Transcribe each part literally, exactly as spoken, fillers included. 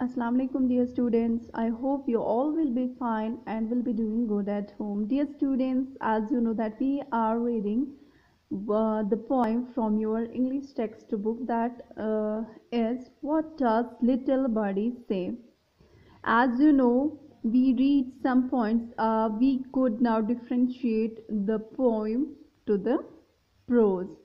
Assalamu alaikum dear students. I hope you all will be fine and will be doing good at home. Dear students, as you know that we are reading uh, the poem from your English textbook that uh, is What Does Little Birdie Say? As you know, we read some points. Uh, we could now differentiate the poem to the prose.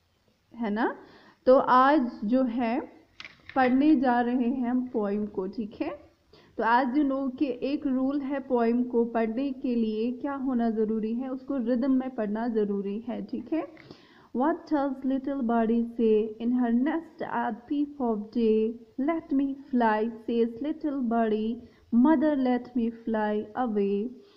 है ना? तो आज जो है पढ़ने जा रहे हैं हम पोइम को, ठीक है। तो एज यू नो कि एक रूल है पोइम को पढ़ने के लिए क्या होना ज़रूरी है, उसको रिदम में पढ़ना ज़रूरी है, ठीक है। What does little birdie say in her nest at peep of day? Let me fly, says little birdie, mother let me fly away.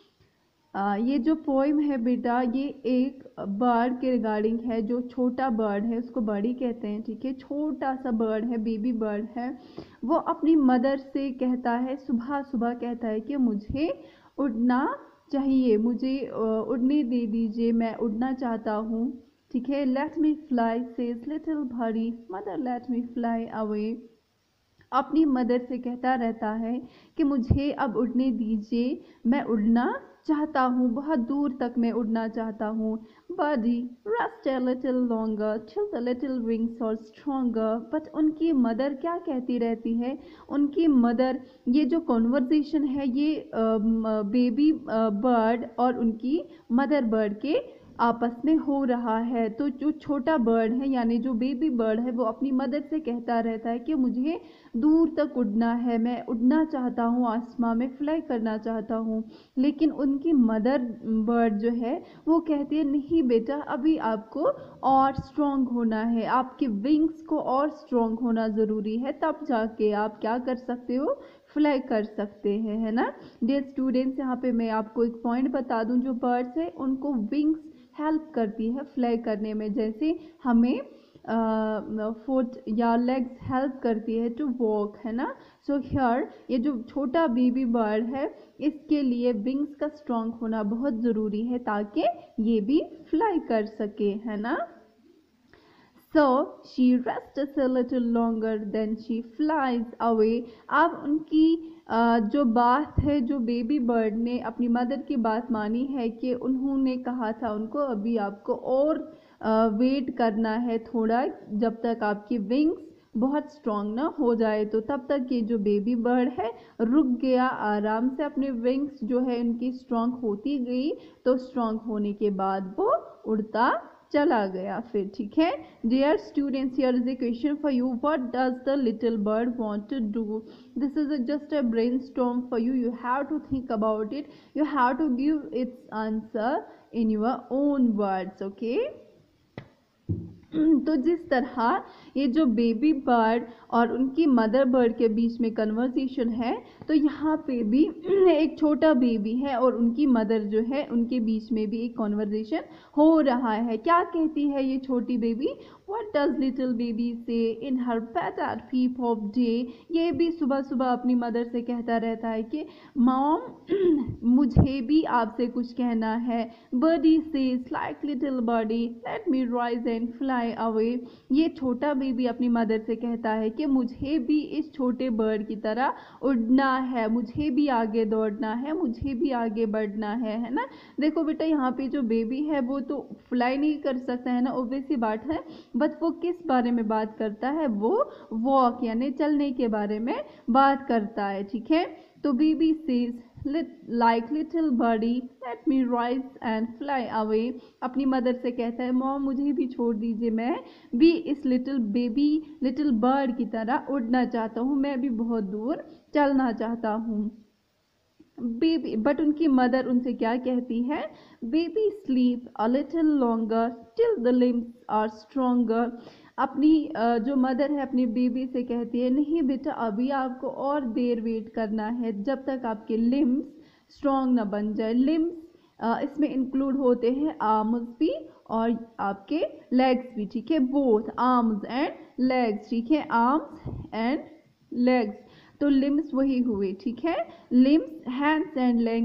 आ, ये जो पोइम है बेटा, ये एक बर्ड के रिगार्डिंग है। जो छोटा बर्ड है उसको बर्डी कहते हैं, ठीक है। छोटा सा बर्ड है, बेबी बर्ड है। वो अपनी मदर से कहता है, सुबह सुबह कहता है कि मुझे उड़ना चाहिए, मुझे उड़ने दे दीजिए, मैं उड़ना चाहता हूँ, ठीक है। Let me fly says little birdie, mother let me fly away. अपनी मदर से कहता रहता है कि मुझे अब उड़ने दीजिए, मैं उड़ना चाहता हूँ, बहुत दूर तक मैं उड़ना चाहता हूँ। Birdie rest a little longer till the little wings are stronger. But उनकी मदर क्या कहती रहती है? उनकी मदर, ये जो कॉन्वर्जेशन है ये बेबी बर्ड और उनकी मदर बर्ड के आपस में हो रहा है। तो जो छोटा बर्ड है यानी जो बेबी बर्ड है वो अपनी मदर से कहता रहता है कि मुझे दूर तक उड़ना है, मैं उड़ना चाहता हूँ, आसमां में फ्लाई करना चाहता हूँ। लेकिन उनकी मदर बर्ड जो है वो कहती है, नहीं बेटा, अभी आपको और स्ट्रॉन्ग होना है, आपके विंग्स को और स्ट्रॉन्ग होना ज़रूरी है, तब जाके आप क्या कर सकते हो, फ्लाई कर सकते हैं, है ना। डियर स्टूडेंट्स, यहाँ पे मैं आपको एक पॉइंट बता दूँ, जो बर्ड्स है उनको विंग्स हेल्प करती है फ्लाई करने में, जैसे हमें फुट या लेग्स हेल्प करती है टू वॉक, है ना। सो हियर ये जो छोटा बेबी बर्ड है इसके लिए विंग्स का स्ट्रॉन्ग होना बहुत ज़रूरी है ताकि ये भी फ्लाई कर सके, है ना। So she rests a little longer, then she flies away. अब उनकी uh, जो बात है, जो बेबी बर्ड ने अपनी मदर की बात मानी है कि उन्होंने कहा था उनको अभी आपको और वेट uh, करना है थोड़ा, जब तक आपकी विंग्स बहुत स्ट्रॉन्ग ना हो जाए। तो तब तक ये जो बेबी बर्ड है रुक गया, आराम से अपने विंग्स जो है उनकी स्ट्रॉन्ग होती गई। तो स्ट्रॉन्ग होने के बाद वो उड़ता चला गया फिर, ठीक है। Dear students, here is a question for you, what does the little bird want to do? This is just a brainstorm for you, you have to think about it, you have to give its answer in your own words, okay. तो जिस तरह ये जो baby bird और उनकी mother bird के बीच में conversation है, तो यहाँ पे भी एक छोटा बेबी है और उनकी मदर जो है उनके बीच में भी एक कन्वर्सेशन हो रहा है। क्या कहती है ये छोटी baby? What does little baby say in her bed at peep of day? ये भी सुबह सुबह अपनी मदर से कहता रहता है कि मॉम मुझे भी आपसे कुछ कहना है। Birdie says like little birdie, let me rise and fly away. ये छोटा बेबी अपनी मदर से कहता है कि मुझे भी इस छोटे बर्ड की तरह उड़ना है, मुझे भी आगे दौड़ना है, मुझे भी आगे बढ़ना है, है ना। देखो बेटा, यहाँ पे जो बेबी है वो तो फ्लाई नहीं कर सकता है ना, ऑब्वियस सी बात है। बट वो किस बारे में बात करता है? वो वॉक यानी चलने के बारे में बात करता है, ठीक है। तो baby says like little birdie, let me rise and fly away. अपनी मदर से कहता है, मॉम मुझे भी छोड़ दीजिए, मैं भी इस लिटिल बेबी लिटिल बर्ड की तरह उड़ना चाहता हूँ, मैं भी बहुत दूर चलना चाहता हूँ। बेबी, बट उनकी मदर उनसे क्या कहती है? Baby sleep a little longer till the limbs are stronger. अपनी जो मदर है अपनी बेबी से कहती है, नहीं बेटा, अभी आपको और देर वेट करना है, जब तक आपके लिम्स स्ट्रॉन्ग ना बन जाए। लिम्स इसमें इंक्लूड होते हैं आर्म्स भी और आपके लेग्स भी, ठीक है। बोथ आर्म्स एंड लेग्स, ठीक है, आर्म्स एंड लेग्स। तो लिम्स वही हुए, ठीक है, लिम्स हैंड्स एंड लेग्स,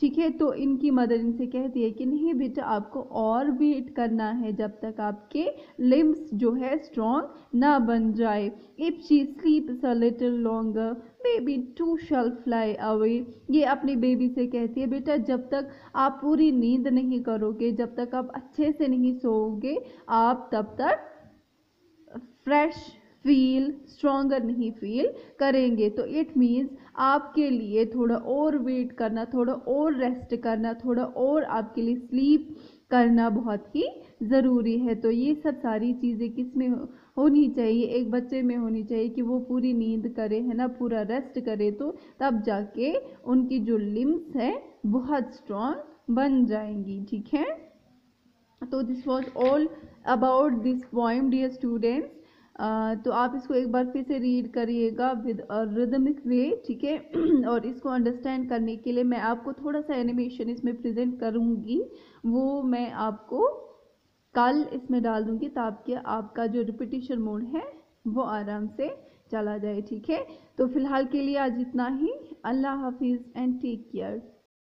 ठीक है। तो इनकी मदर इनसे कहती है कि नहीं बेटा, आपको और वेट करना है जब तक आपके लिम्स जो है स्ट्रॉन्ग ना बन जाए। If she sleeps a little longer baby too shall fly away. ये अपनी बेबी से कहती है बेटा, जब तक आप पूरी नींद नहीं करोगे, जब तक आप अच्छे से नहीं सोओगे, आप तब तक फ्रेश फील स्ट्रॉन्गर नहीं फील करेंगे। तो इट मीन्स आपके लिए थोड़ा और वेट करना, थोड़ा और रेस्ट करना, थोड़ा और आपके लिए स्लीप करना बहुत ही ज़रूरी है। तो ये सब सारी चीज़ें किस में हो, होनी चाहिए, एक बच्चे में होनी चाहिए कि वो पूरी नींद करे, है ना, पूरा रेस्ट करे, तो तब जाके उनकी जो लिम्स है बहुत स्ट्रॉन्ग बन जाएंगी। ठीक है। तो this was all about this poem dear students. तो आप इसको एक बार फिर से रीड करिएगा विद अ रिदमिक वे। ठीक है। और इसको अंडरस्टैंड करने के लिए मैं आपको थोड़ा सा एनिमेशन इसमें प्रेजेंट करूँगी, वो मैं आपको कल इसमें डाल दूँगी ताकि आपका जो रिपीटिशन मोड है वो आराम से चला जाए। ठीक है। तो फिलहाल के लिए आज इतना ही। अल्लाह हाफिज़ एंड टेक केयर।